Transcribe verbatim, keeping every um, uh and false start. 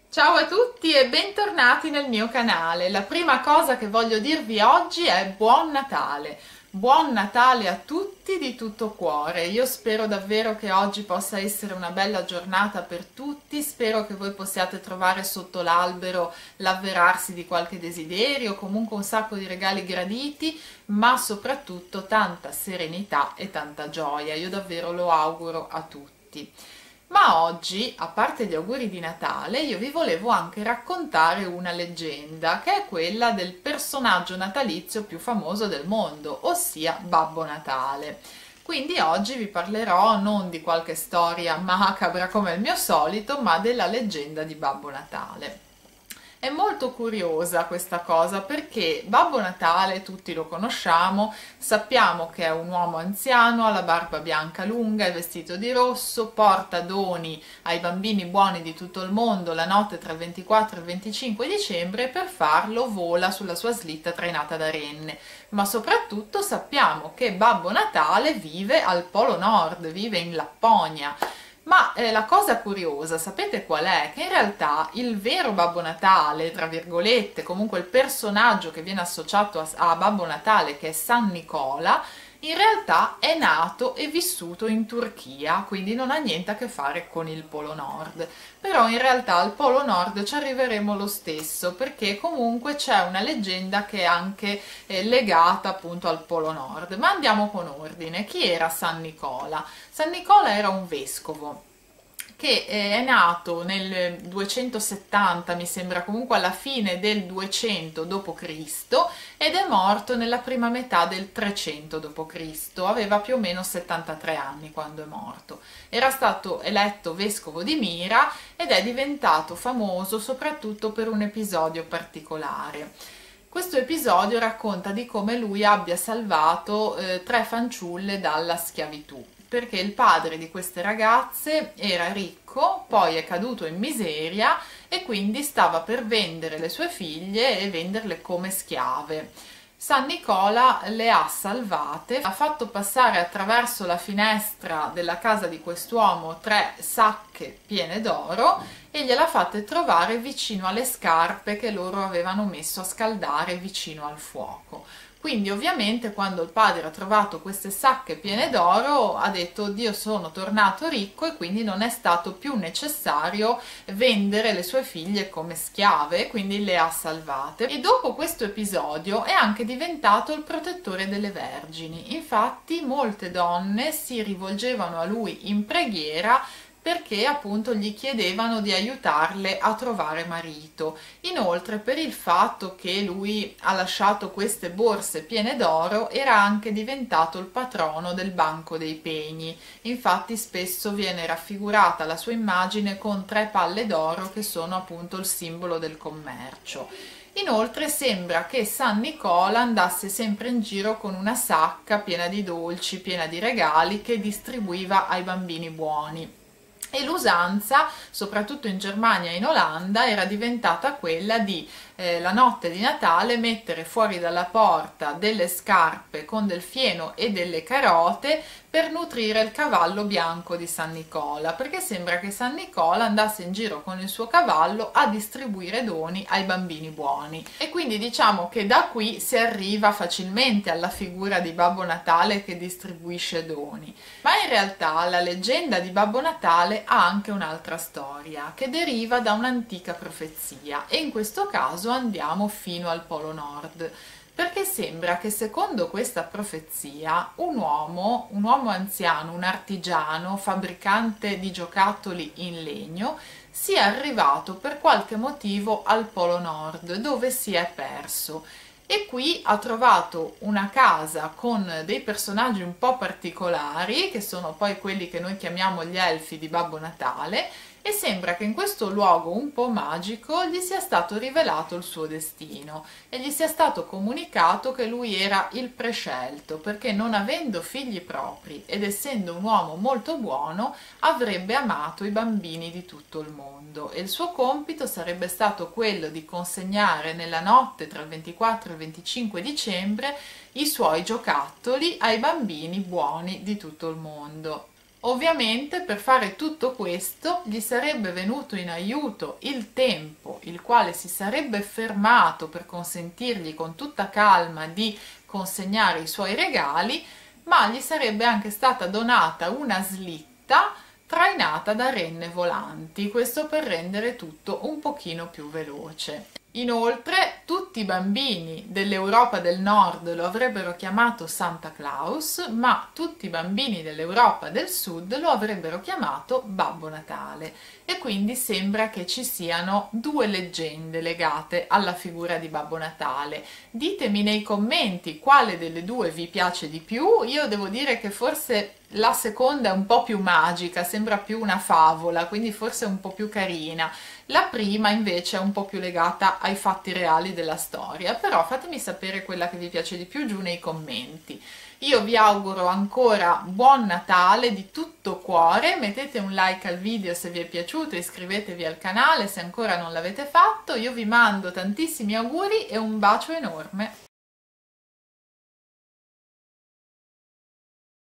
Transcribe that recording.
Ciao a tutti e bentornati nel mio canale. La prima cosa che voglio dirvi oggi è buon Natale. Buon Natale a tutti di tutto cuore. Io spero davvero che oggi possa essere una bella giornata per tutti. Spero che voi possiate trovare sotto l'albero l'avverarsi di qualche desiderio, comunque un sacco di regali graditi, ma soprattutto tanta serenità e tanta gioia. Io davvero lo auguro a tutti. Ma oggi, a parte gli auguri di Natale, io vi volevo anche raccontare una leggenda, che è quella del personaggio natalizio più famoso del mondo, ossia Babbo Natale. Quindi oggi vi parlerò non di qualche storia macabra come il mio solito, ma della leggenda di Babbo Natale. È molto curiosa questa cosa perché Babbo Natale tutti lo conosciamo, sappiamo che è un uomo anziano, ha la barba bianca lunga, è vestito di rosso, porta doni ai bambini buoni di tutto il mondo la notte tra il ventiquattro e il venticinque dicembre e per farlo vola sulla sua slitta trainata da renne. Ma soprattutto sappiamo che Babbo Natale vive al Polo Nord, vive in Lapponia. Ma eh, la cosa curiosa, sapete qual è? Che in realtà il vero Babbo Natale, tra virgolette, comunque il personaggio che viene associato a, a Babbo Natale, che è San Nicola, in realtà è nato e vissuto in Turchia, quindi non ha niente a che fare con il Polo Nord. Però in realtà al Polo Nord ci arriveremo lo stesso, perché comunque c'è una leggenda che è anche eh, legata appunto al Polo Nord. Ma andiamo con ordine. Chi era San Nicola? San Nicola era un vescovo che è nato nel duecentosettanta, mi sembra, comunque alla fine del duecento dopo Cristo ed è morto nella prima metà del trecento dopo Cristo. Aveva più o meno settantatré anni quando è morto. Era stato eletto vescovo di Mira ed è diventato famoso soprattutto per un episodio particolare. Questo episodio racconta di come lui abbia salvato eh, tre fanciulle dalla schiavitù, perché il padre di queste ragazze era ricco, poi è caduto in miseria e quindi stava per vendere le sue figlie e venderle come schiave. San Nicola le ha salvate, ha fatto passare attraverso la finestra della casa di quest'uomo tre sacche piene d'oro e gliele ha fatte trovare vicino alle scarpe che loro avevano messo a scaldare vicino al fuoco. Quindi ovviamente quando il padre ha trovato queste sacche piene d'oro ha detto: Dio, sono tornato ricco, e quindi non è stato più necessario vendere le sue figlie come schiave, quindi le ha salvate. E dopo questo episodio è anche diventato il protettore delle vergini. Infatti molte donne si rivolgevano a lui in preghiera perché appunto gli chiedevano di aiutarle a trovare marito. Inoltre, per il fatto che lui ha lasciato queste borse piene d'oro, era anche diventato il patrono del Banco dei Pegni. Infatti spesso viene raffigurata la sua immagine con tre palle d'oro che sono appunto il simbolo del commercio. Inoltre sembra che San Nicola andasse sempre in giro con una sacca piena di dolci, piena di regali che distribuiva ai bambini buoni. E l'usanza, soprattutto in Germania e in Olanda, era diventata quella di eh, la notte di Natale mettere fuori dalla porta delle scarpe con del fieno e delle carote per nutrire il cavallo bianco di San Nicola, perché sembra che San Nicola andasse in giro con il suo cavallo a distribuire doni ai bambini buoni. E quindi diciamo che da qui si arriva facilmente alla figura di Babbo Natale che distribuisce doni. Ma in realtà la leggenda di Babbo Natale ha anche un'altra storia che deriva da un'antica profezia, e in questo caso andiamo fino al Polo Nord, perché sembra che secondo questa profezia un uomo, un uomo anziano, un artigiano, fabbricante di giocattoli in legno, sia arrivato per qualche motivo al Polo Nord, dove si è perso. E qui ha trovato una casa con dei personaggi un po' particolari, che sono poi quelli che noi chiamiamo gli elfi di Babbo Natale, e sembra che in questo luogo un po' magico gli sia stato rivelato il suo destino e gli sia stato comunicato che lui era il prescelto, perché non avendo figli propri ed essendo un uomo molto buono avrebbe amato i bambini di tutto il mondo, e il suo compito sarebbe stato quello di consegnare nella notte tra il ventiquattro e il venticinque dicembre i suoi giocattoli ai bambini buoni di tutto il mondo. Ovviamente per fare tutto questo gli sarebbe venuto in aiuto il tempo, il quale si sarebbe fermato per consentirgli con tutta calma di consegnare i suoi regali, ma gli sarebbe anche stata donata una slitta trainata da renne volanti, questo per rendere tutto un pochino più veloce. Inoltre, tutti i bambini dell'Europa del Nord lo avrebbero chiamato Santa Claus, ma tutti i bambini dell'Europa del Sud lo avrebbero chiamato Babbo Natale. E quindi sembra che ci siano due leggende legate alla figura di Babbo Natale. Ditemi nei commenti quale delle due vi piace di più. Io devo dire che forse la seconda è un po' più magica, sembra più una favola, quindi forse è un po' più carina. La prima invece è un po' più legata ai fatti reali della storia, però fatemi sapere quella che vi piace di più giù nei commenti. Io vi auguro ancora buon Natale di tutto cuore, mettete un like al video se vi è piaciuto, iscrivetevi al canale se ancora non l'avete fatto, io vi mando tantissimi auguri e un bacio enorme.